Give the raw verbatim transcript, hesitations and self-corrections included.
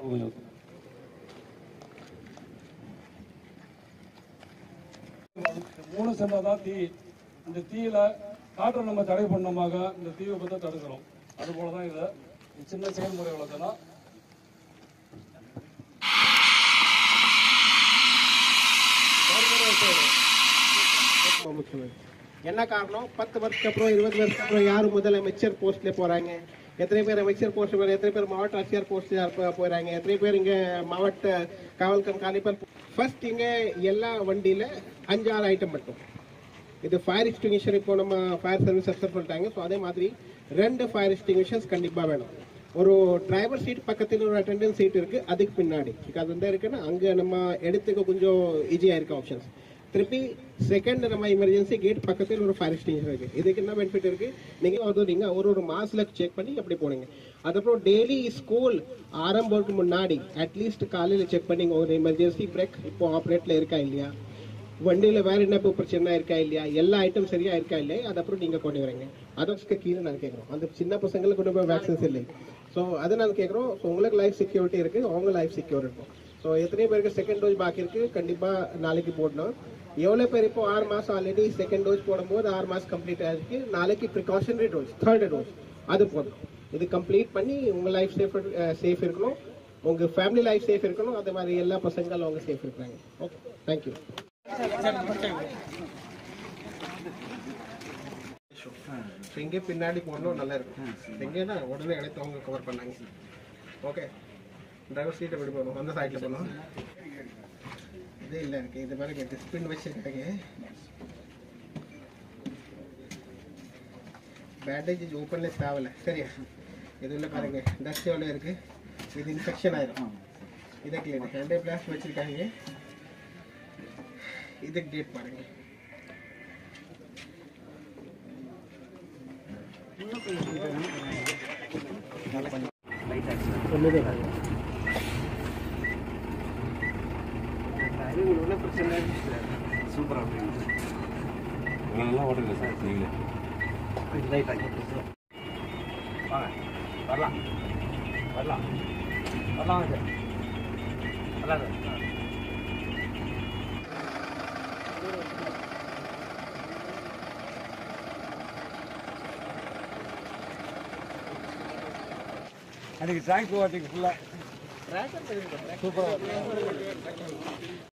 கொஞ்சம் மூணு சேர்ந்தாதான் தீ. இந்த தீயில காற்றை நம்ம தடை பண்ணமாக இந்த தீ விபத்தை தடுக்கிறோம். அது போலதான் இதை சின்ன செயல்முறை வளர்த்தலாம். என்ன காரணம், பத்து வருஷத்துக்கு அப்புறம் இருபது வருஷத்துக்கு அப்புறம் யாரும் முதலமைச்சர் போஸ்ட்ல போறாங்க, எத்தனை பேர் அமைச்சர் போஸ்ட் போறாங்க, எத்தனை பேர் மாவட்ட ஆட்சியர் போஸ்ட் போறாங்க, எத்தனை பேர் இங்க மாவட்ட காவல் கண்காணிப்பர். ஃபர்ஸ்ட் இங்க எல்லா வண்டியில அஞ்சாறு ஐட்டம் மட்டும். இது ஃபயர் எக்ஸ்டிங்விஷர். இப்போ நம்ம ஃபயர் சர்வீஸ் அக்செப்ட் பண்ணிட்டாங்க. ஸோ அதே மாதிரி ரெண்டு ஃபயர் எக்ஸ்டிங்விஷர்ஸ் கண்டிப்பா வேணும். ஒரு டிரைவர் சீட் பக்கத்தில் ஒரு அட்டெண்டன்ஸ் சீட் இருக்கு, அதுக்கு பின்னாடி அது வந்து இருக்குன்னா அங்க நம்ம எடுத்துக்க கொஞ்சம் ஈஸியா இருக்கு ஆப்ஷன்ஸ். திருப்பி செகண்ட் நம்ம எமர்ஜென்சி கேட் பக்கத்தில் ஒரு ஃபயர் எக்ஸ்டிங்விஷர் இருக்கு. இதுக்கு என்ன பெனிஃபிட் இருக்கு, நீங்க வந்து நீங்க ஒரு ஒரு மாசத்துல செக் பண்ணி அப்படி போனீங்க. அதுக்கப்புறம் டெய்லி ஸ்கூல் ஆரம்பத்துக்கு முன்னாடி அட்லீஸ்ட் காலையில செக் பண்ணி ஒரு எமர்ஜென்சி பிரேக் இப்போ ஆப்ரேட்ல இருக்கா இல்லையா, வண்டியில வேற என்ன பிரச்சனை இருக்கா இல்லையா, எல்லா ஐட்டம் சரியா இருக்கா இல்லையா, அது அப்புறம் நீங்க கொண்டு வரீங்க. அதற்கு கீழே நான் கேட்கிறோம், அந்த சின்ன பசங்களுக்கு கொண்டு போய் வேக்சின்ஸ் இல்லை. ஸோ அதை நான் கேட்குறோம். ஸோ உங்களுக்கு லைஃப் செக்யூரிட்டி இருக்கு, அவங்க லைஃப் செக்யூர் இருக்கும். ஸோ எத்தனை பேருக்கு செகண்ட் டோஸ் பாக்கி இருக்கு, கண்டிப்பா நாளைக்கு போடணும். எவ்வளவு பேர் இப்போ ஆறு மாசம் ஆல்ரெடி செகண்ட் டோஸ் போடும்போது ஆறு மாசம் கம்ப்ளீட் ஆயிருக்கு, நாளைக்கு ப்ரிகாஷனரி டோஸ் தேர்ட் டோஸ் அது போடணும். இது கம்ப்ளீட் பண்ணி உங்க லைஃப் சேஃப் சேஃப் இருக்கணும், உங்க ஃபேமிலி லைஃப் சேஃப் இருக்கணும். அதே மாதிரி எல்லா பசங்களும் அவங்க சேஃப் இருக்காங்க. Okay, thank you. இங்கே பின்னாடி போடணும், நல்லா இருக்கும். எங்கன்னா உடனே எடுத்து அவங்க கவர் பண்ணாங்க. ஓகே, டிரைவர் சீட்டை எப்படி போகணும், அந்த சைட்ல போகணும். இதே இல்லை இருக்கு, இது மாதிரி டிஸ்பின் வச்சிருக்காங்க. பேண்டேஜ் ஓப்பன்லெஸ் ஆகலை, சரியா? இது உள்ள பாருங்க, டஸ்ட் எவ்வளோ இருக்கு, இது இன்ஃபெக்ஷன் ஆயிரும். இதை கிளீன் ஹேண்டே பிளாஸ்ட் வச்சிருக்காங்க. இதுக்கு டேட் பாருங்க. சூப்பரா நல்லா ஓடுங்க சார். நீங்களே வாங்க, வரலாம் வரலாம் வரலாம் சார், வரலாம் சார். அன்றைக்கி ட்ராக் போகிறதுக்கு ஃபுல்லாக சூப்பராக